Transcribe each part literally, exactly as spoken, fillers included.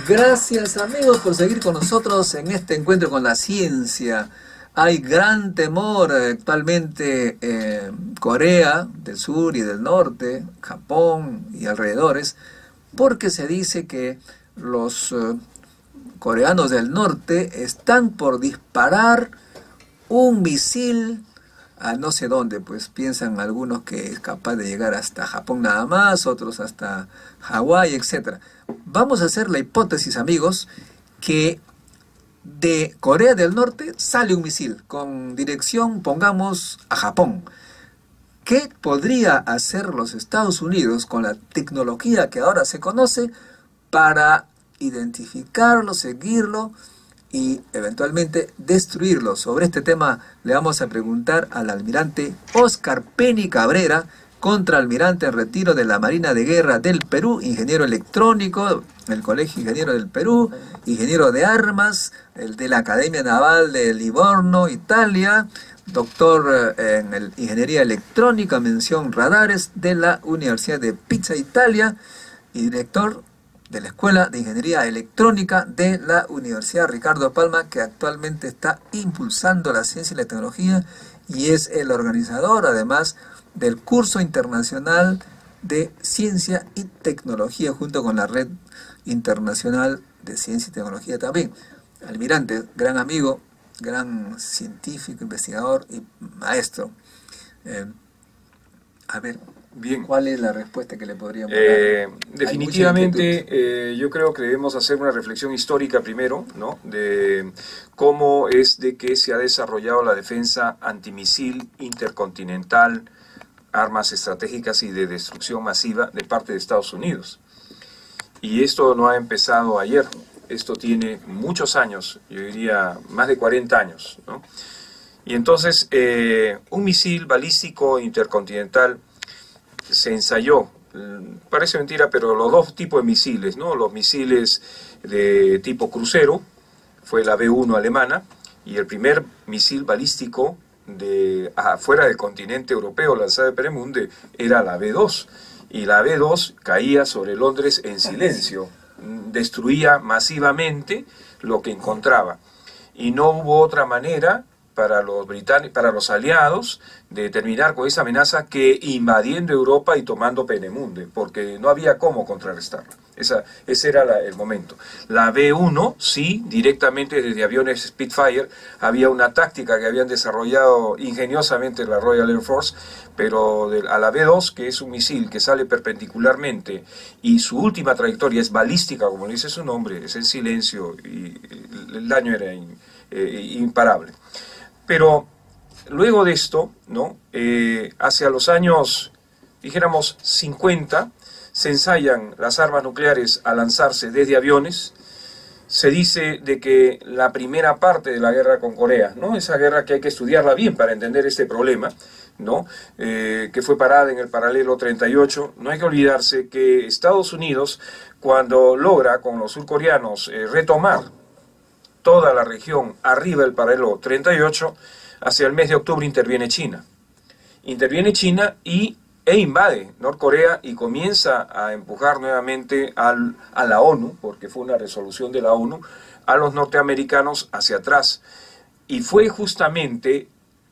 Gracias amigos por seguir con nosotros en este encuentro con la ciencia. Hay gran temor actualmente en Corea del Sur y del Norte, Japón y alrededores, porque se dice que los uh, coreanos del norte están por disparar un misil a no sé dónde, pues piensan algunos que es capaz de llegar hasta Japón nada más, otros hasta Hawái, etcétera. Vamos a hacer la hipótesis, amigos, que de Corea del Norte sale un misil con dirección, pongamos, a Japón. ¿Qué podría hacer los Estados Unidos con la tecnología que ahora se conoce para identificarlo, seguirlo y eventualmente destruirlo? Sobre este tema le vamos a preguntar al almirante Oscar Penny Cabrera, contraalmirante en retiro de la Marina de Guerra del Perú, ingeniero electrónico del Colegio Ingeniero del Perú, ingeniero de armas, el de la Academia Naval de Livorno, Italia, doctor en el Ingeniería Electrónica, mención radares de la Universidad de Pisa, Italia, y director de la Escuela de Ingeniería Electrónica de la Universidad Ricardo Palma, que actualmente está impulsando la ciencia y la tecnología y es el organizador además del curso internacional de ciencia y tecnología junto con la red internacional de ciencia y tecnología también. Almirante, gran amigo, gran científico, investigador y maestro. Eh, a ver, bien, ¿cuál es la respuesta que le podríamos eh, dar? Definitivamente, eh, yo creo que debemos hacer una reflexión histórica primero, ¿no? De cómo es de que se ha desarrollado la defensa antimisil intercontinental, armas estratégicas y de destrucción masiva de parte de Estados Unidos. Y esto no ha empezado ayer, esto tiene muchos años, yo diría más de cuarenta años, ¿no? Y entonces, eh, un misil balístico intercontinental se ensayó, parece mentira, pero los dos tipos de misiles, ¿no? Los misiles de tipo crucero, fue la B uno alemana, y el primer misil balístico de afuera del continente europeo lanzada de Penemunde era la B dos, y la B dos caía sobre Londres en silencio, destruía masivamente lo que encontraba, y no hubo otra manera para los británicos, para los aliados, de terminar con esa amenaza que invadiendo Europa y tomando Penemunde, porque no había cómo contrarrestarla. Esa, ese era la, el momento. La B uno, sí, directamente desde aviones Spitfire, había una táctica que habían desarrollado ingeniosamente la Royal Air Force, pero de, a la B dos, que es un misil que sale perpendicularmente y su última trayectoria es balística, como dice su nombre, es en silencio y el daño era in, eh, imparable. Pero luego de esto, ¿no? eh, hacia los años, dijéramos, cincuenta, se ensayan las armas nucleares a lanzarse desde aviones. Se dice de que la primera parte de la guerra con Corea, ¿no? Esa guerra que hay que estudiarla bien para entender este problema, ¿no? Eh, que fue parada en el paralelo treinta y ocho, no hay que olvidarse que Estados Unidos, cuando logra con los surcoreanos eh, retomar toda la región arriba del paralelo treinta y ocho, hacia el mes de octubre interviene China. Interviene China y, e invade Norcorea y comienza a empujar nuevamente al, a la ONU, porque fue una resolución de la ONU, a los norteamericanos hacia atrás. Y fue justamente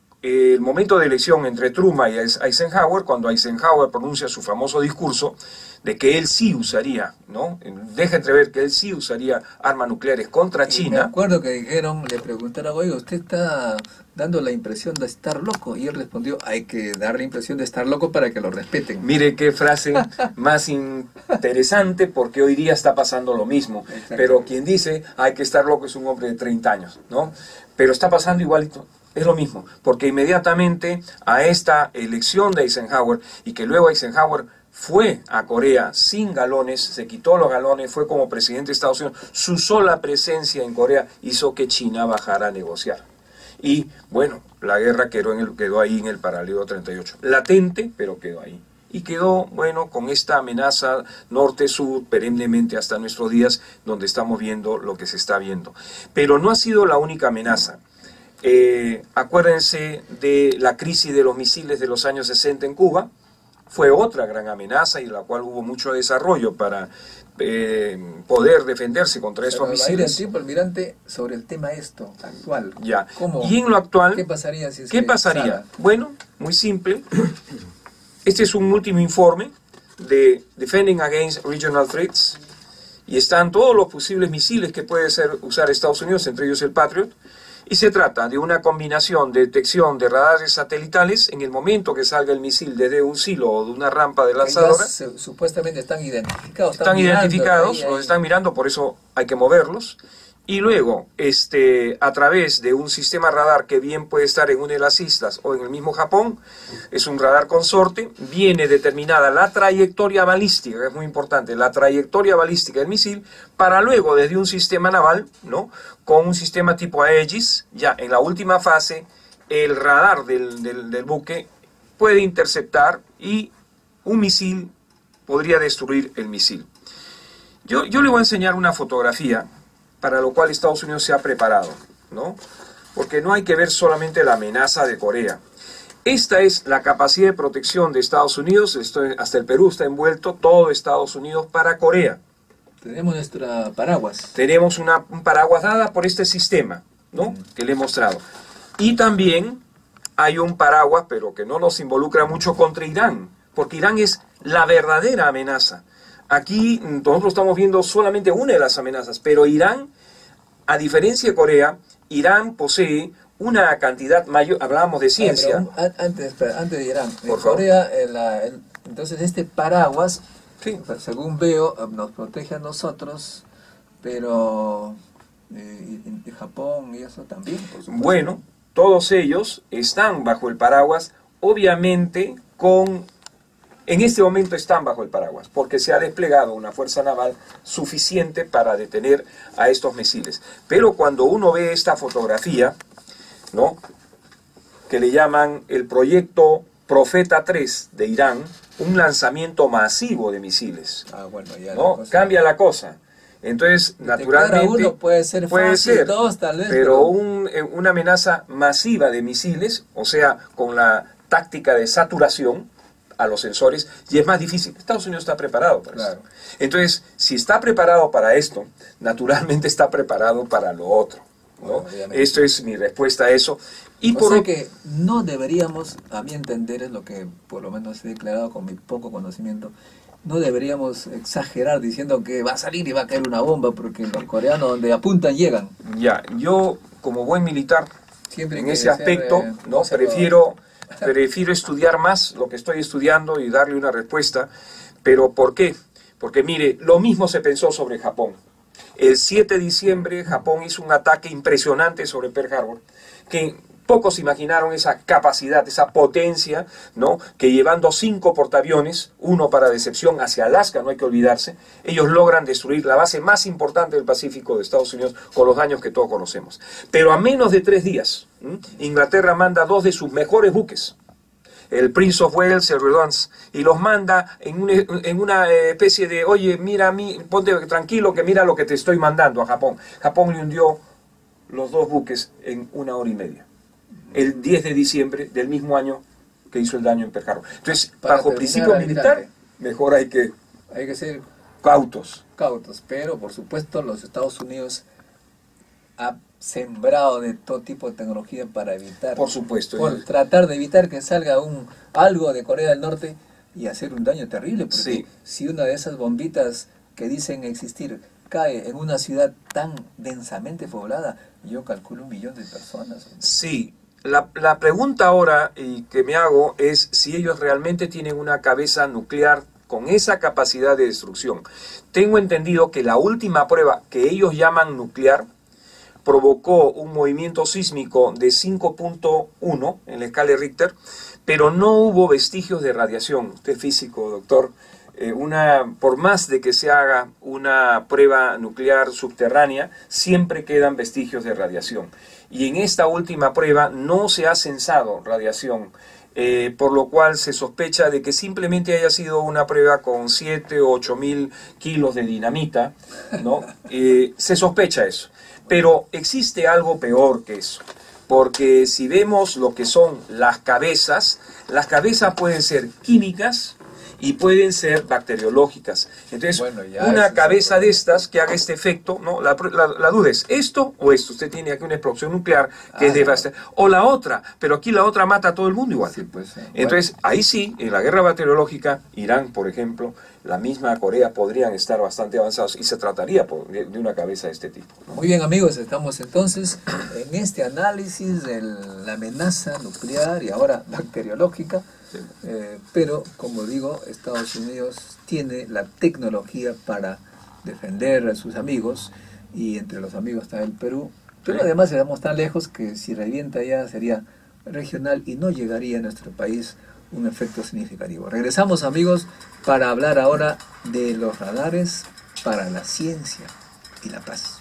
el momento de elección entre Truman y Eisenhower, cuando Eisenhower pronuncia su famoso discurso de que él sí usaría, ¿no? Deja entrever que él sí usaría armas nucleares contra China. Y me acuerdo que dijeron, le preguntaron, oiga, usted está dando la impresión de estar loco, y él respondió, hay que dar la impresión de estar loco para que lo respeten. Mire qué frase más interesante, porque hoy día está pasando lo mismo, pero quien dice hay que estar loco es un hombre de treinta años, ¿no? Pero está pasando igualito. Es lo mismo, porque inmediatamente a esta elección de Eisenhower, y que luego Eisenhower fue a Corea sin galones, se quitó los galones, fue como presidente de Estados Unidos, su sola presencia en Corea hizo que China bajara a negociar. Y bueno, la guerra quedó, en el, quedó ahí en el paralelo treinta y ocho, latente, pero quedó ahí. Y quedó, bueno, con esta amenaza norte-sur perennemente hasta nuestros días, donde estamos viendo lo que se está viendo. Pero no ha sido la única amenaza. Eh, acuérdense de la crisis de los misiles de los años sesenta en Cuba. fue otra gran amenaza y la cual hubo mucho desarrollo para eh, poder defenderse contra estos misiles. El tiempo, almirante, sobre el tema esto actual. Ya. ¿Cómo, y en lo actual, ¿qué pasaría si es ¿qué que pasaría? salga? Bueno, muy simple. Este es un último informe de Defending Against Regional Threats y están todos los posibles misiles que puede ser, usar Estados Unidos, entre ellos el Patriot, y se trata de una combinación de detección de radares satelitales en el momento que salga el misil desde un silo o de una rampa de lanzadora. Se, supuestamente están identificados. Están, están identificados, ahí, ahí. los están mirando, por eso hay que moverlos. Y luego, este, a través de un sistema radar que bien puede estar en una de las islas o en el mismo Japón, es un radar consorte, viene determinada la trayectoria balística, que es muy importante, la trayectoria balística del misil, para luego desde un sistema naval, ¿no?, con un sistema tipo Aegis, ya en la última fase, el radar del, del, del buque puede interceptar y un misil podría destruir el misil. Yo, yo le voy a enseñar una fotografía para lo cual Estados Unidos se ha preparado, ¿no? Porque no hay que ver solamente la amenaza de Corea. Esta es la capacidad de protección de Estados Unidos, esto, hasta el Perú está envuelto, todo Estados Unidos para Corea. Tenemos nuestra paraguas. Tenemos una, un paraguas dada por este sistema, ¿no? Mm. Que le he mostrado. Y también hay un paraguas, pero que no nos involucra mucho, contra Irán, porque Irán es la verdadera amenaza. Aquí nosotros estamos viendo solamente una de las amenazas, pero Irán, a diferencia de Corea, Irán posee una cantidad mayor, hablábamos de ciencia. Ah, pero, antes, espera, antes de Irán, en Corea, en la, en, entonces este paraguas, sí, según veo, nos protege a nosotros, pero eh, y, y Japón y eso también, por supuesto. Bueno, todos ellos están bajo el paraguas, obviamente con... En este momento están bajo el paraguas, porque se ha desplegado una fuerza naval suficiente para detener a estos misiles. Pero cuando uno ve esta fotografía, ¿no?, que le llaman el proyecto Profeta tres de Irán, un lanzamiento masivo de misiles, ah, bueno, ya ¿no? la cosa... cambia la cosa. Entonces, naturalmente, uno puede ser, puede fácil, ser dos, tal vez, pero, pero... Un, una amenaza masiva de misiles, o sea, con la táctica de saturación a los sensores, y es más difícil. Estados Unidos está preparado para claro. eso. Entonces, si está preparado para esto, naturalmente está preparado para lo otro, ¿no? Bueno, esto es mi respuesta a eso. Y o por sea lo que no deberíamos, a mi entender, es lo que por lo menos he declarado con mi poco conocimiento, no deberíamos exagerar diciendo que va a salir y va a caer una bomba, porque los coreanos donde apuntan llegan. Ya, yo como buen militar, siempre en ese aspecto, ser, eh, no prefiero... Prefiero estudiar más lo que estoy estudiando y darle una respuesta. ¿Pero por qué? Porque mire, lo mismo se pensó sobre Japón. El siete de diciembre Japón hizo un ataque impresionante sobre Pearl Harbor, que pocos imaginaron esa capacidad, esa potencia, ¿no?, que llevando cinco portaaviones, uno para decepción hacia Alaska, no hay que olvidarse, ellos logran destruir la base más importante del Pacífico de Estados Unidos con los daños que todos conocemos. Pero a menos de tres días, ¿m? Inglaterra manda dos de sus mejores buques, el Prince of Wales, el Redance, y los manda en una, en una especie de, oye, mira a mí, ponte tranquilo que mira lo que te estoy mandando a Japón. Japón le hundió los dos buques en una hora y media. El diez de diciembre del mismo año que hizo el daño en Pearl Harbor. Entonces, Para bajo principio militar, mejor hay que, hay que ser cautos. Cautos, pero por supuesto los Estados Unidos ha sembrado de todo tipo de tecnología para evitar, por supuesto, por ya. tratar de evitar que salga un algo de Corea del Norte y hacer un daño terrible, porque sí. si una de esas bombitas que dicen existir cae en una ciudad tan densamente poblada, yo calculo un millón de personas. Sí. La, la pregunta ahora y que me hago es si ellos realmente tienen una cabeza nuclear con esa capacidad de destrucción. Tengo entendido que la última prueba que ellos llaman nuclear provocó un movimiento sísmico de cinco punto uno en la escala de Richter, pero no hubo vestigios de radiación. Usted es físico, doctor. Eh, una, por más de que se haga una prueba nuclear subterránea, siempre quedan vestigios de radiación. Y en esta última prueba no se ha censado radiación, eh, por lo cual se sospecha de que simplemente haya sido una prueba con siete o ocho mil kilos de dinamita, ¿no? Eh, se sospecha eso. Pero existe algo peor que eso, porque si vemos lo que son las cabezas, las cabezas pueden ser químicas, y pueden ser bacteriológicas. Entonces, Bueno, ya una eso cabeza sí. de estas que haga este efecto, ¿no? La, la, la duda es, ¿esto o esto? Usted tiene aquí una explosión nuclear que Ah, es devastadora. O la otra, pero aquí la otra mata a todo el mundo igual. Sí, pues, eh, Entonces, ahí sí, en la guerra bacteriológica, Irán, por ejemplo, la misma Corea podrían estar bastante avanzados y se trataría por- de, de una cabeza de este tipo. ¿no? muy bien, amigos, estamos entonces en este análisis de la amenaza nuclear y ahora bacteriológica, Sí. eh, pero como digo, Estados Unidos tiene la tecnología para defender a sus amigos, y entre los amigos está el Perú, pero Sí. además estamos tan lejos que si revienta ya sería regional y no llegaría a nuestro país un efecto significativo. Regresamos, amigos, para hablar ahora de los radares para la ciencia y la paz.